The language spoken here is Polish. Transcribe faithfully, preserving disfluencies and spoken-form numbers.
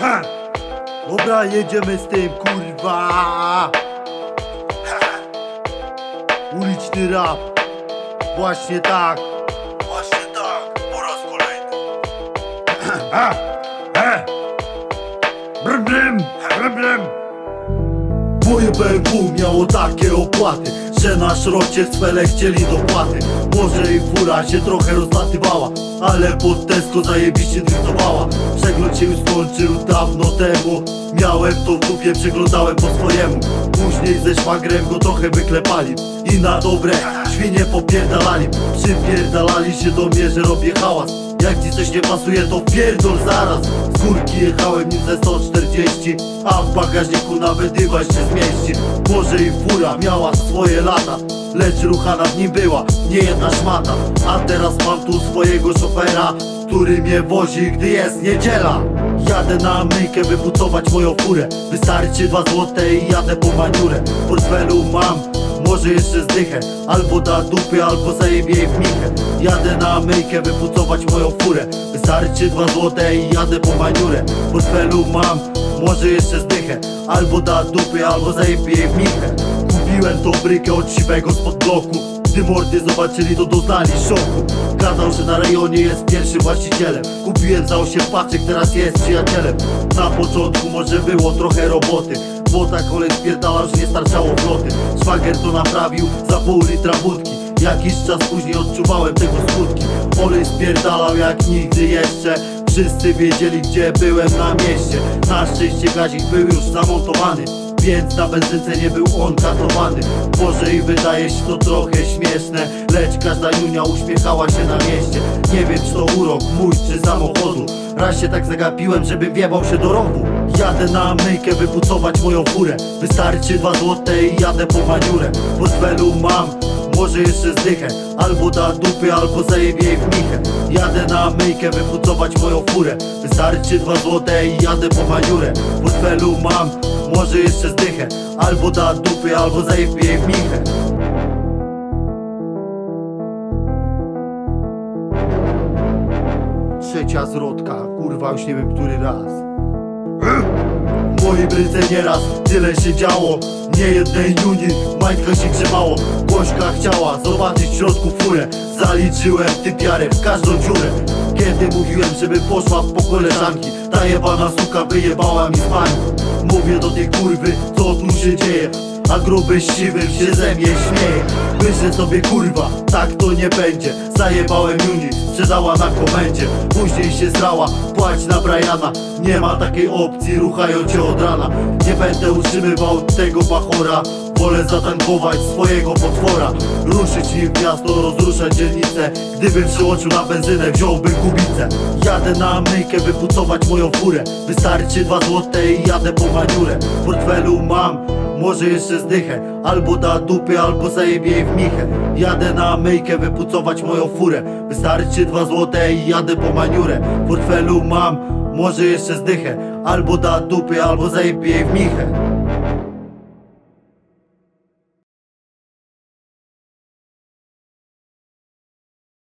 Dobra, jedziemy z tym, kurwa. Uliczny rap. Właśnie tak. Właśnie tak, po raz kolejny. Brym, brym, brym, brym. Moje B M W miało takie opłaty, że na szrocie w cwele chcieli dopłaty. Może i fura się trochę rozlatywała, ale pod Tesco zajebiście driftowała. Przegląd się już skończył dawno temu. Miałem to w dupie, przeglądałem po swojemu. Później ze szwagrem go trochę wyklepali i na dobre świnie popierdalali. Przypierdalali się do mnie, że robię hałas. Jak ci coś nie pasuje, to pierdol zaraz. Z górki jechałem nim ze sto czterdzieści, a w bagażniku nawet dywaś się zmieści. Może i fura miała swoje lata, lecz ruchana w nim była niejedna szmata. A teraz mam tu swojego szofera, który mnie wozi, gdy jest niedziela. Jadę na myjkę wypucować moją furę. Wystarczy dwa złote i jadę po maniurę. W portfelu mam może jeszcze zdychę, albo da dupy, albo zajebie jej w michę. Jadę na myjkę wypucować moją furę. Wystarczy dwa złote i jadę po maniurę. W portfelu mam może jeszcze zdychę, albo da dupy, albo zajebie jej w michę. Kupiłem tą brykę od siwego spod bloku. Gdy mordy zobaczyli, to doznali szoku. Gadał, że na rejonie jest pierwszym właścicielem. Kupiłem za osiem paczek, teraz jest przyjacielem. Na początku może było trochę roboty, bo ta kolej spierdalał, że nie starczało floty. Szwagier to naprawił za pół litra wódki. Jakiś czas później odczuwałem tego skutki. Olej spierdalał jak nigdy jeszcze. Wszyscy wiedzieli, gdzie byłem na mieście. Na szczęście gazik był już zamontowany, więc na benzynce nie był on katowany. Może i wydaje się to trochę śmieszne, lecz każda junia uśmiechała się na mieście. Nie wiem, czy to urok mój, czy samochodu. Raz się tak zagapiłem, żebym wjebał się do rowu. Jadę na myjkę wypucować moją furę. Wystarczy dwa złote i jadę po maniurę. W portfelu mam może jeszcze zdychę, albo da dupy, albo zajebie jej w michę. Jadę na myjkę wypucować moją furę. Wystarczy dwa złote i jadę po maniurę. W portfelu mam może jeszcze zdychę, albo da dupy, albo zajebie jej w michę. Trzecia zwrotka, kurwa już nie wiem który raz. W mojej bryce nieraz tyle się działo. Nie jednej juni majtka się grzebało. Głośka chciała zobaczyć w środku furę. Zaliczyłem typiarę w każdą dziurę. Kiedy mówiłem, żeby poszła po koleżanki, ta jebana suka wyjebała mi z pani. Mówię do tej kurwy, co tu się dzieje, a gruby z siwym się ze mnie śmieje. Myślę sobie, kurwa, tak to nie będzie. Zajebałem Juni, sprzedała na komendzie. Później się zrała, płać na Briana. Nie ma takiej opcji, ruchają cię od rana. Nie będę utrzymywał tego bachora. Wolę zatankować swojego potwora. Ruszyć nim w miasto, rozruszać dzielnicę. Gdybym przyłączył na benzynę, wziąłbym kubicę. Jadę na myjkę wypucować moją furę. Wystarczy dwa złote i jadę po maniurę. W portfelu mam może jeszcze zdychę, albo da dupy, albo zajebie jej w michę. Jadę na myjkę wypucować moją furę. Wystarczy dwa złote i jadę po maniurę. W portfelu mam może jeszcze zdychę, albo da dupy, albo zajebie jej w michę.